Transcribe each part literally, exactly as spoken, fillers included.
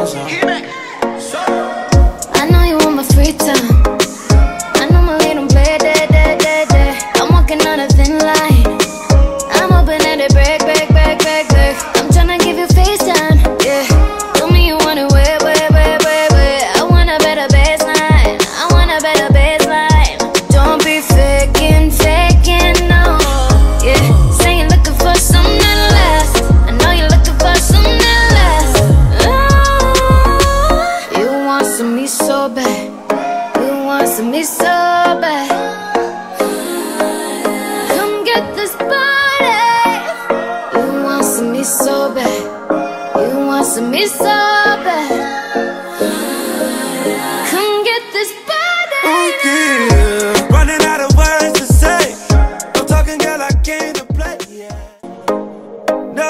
I know you want my free time. I know my little play, day, day, day, day. I'm walking on a thin line. I'm hoping that it break, break, break, break, break. I'm tryna give you FaceTime, yeah. Tell me you want it, wait, wait, wait, wait, wait. I want a better baseline. I want a better baseline. Don't be faking, faking, no, yeah. Say you're looking for something less. I know you're looking for something less. Oh, you want some me so bad. You want some me so bad. Come get this body. You want some me so bad. You want some me so bad. Come get this body. Oh yeah, running out of words to say. I'm talking, girl, I came to play. Yeah. No.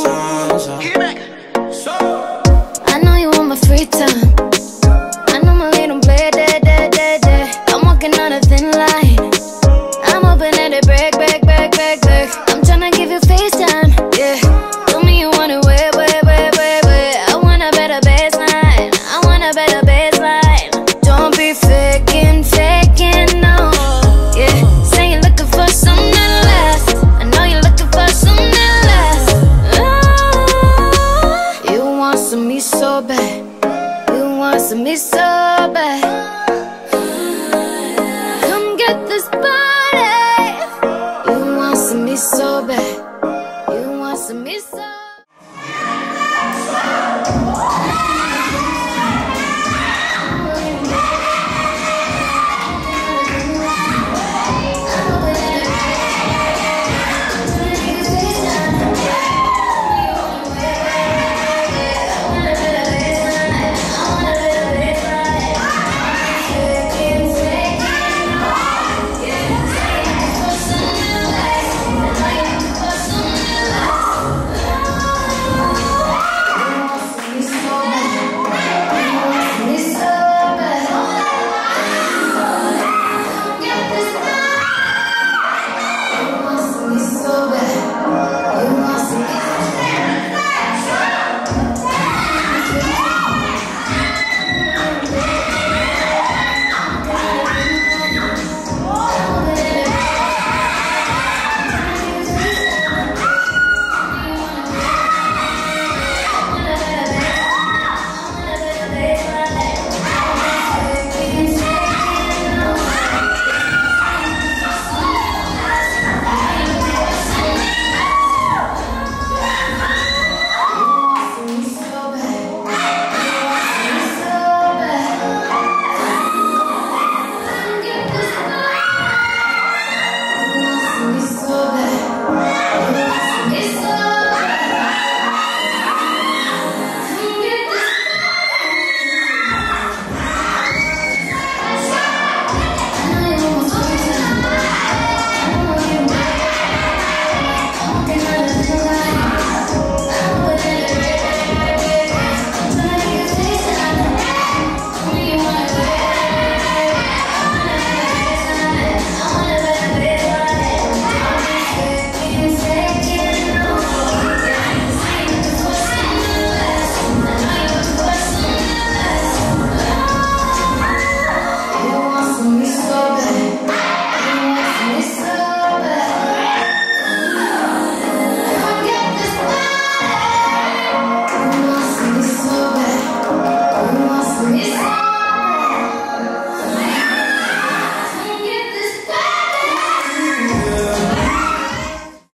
I know you want my free time. I know my little play, day, day, day, day. I'm walking on a thin line. I'm hoping that it break, break, break, break, break. I'm tryna give you FaceTime, yeah. Tell me you want it, wait, wait, wait, wait, wait. I want a better baseline. I want a better baseline. Don't be faking, faking, no, yeah. Say you're looking for something less. I know you're looking for something less. Oh, you want some me so bad. You want some me so bad. Come get this body. You want some me so bad. You want some me so.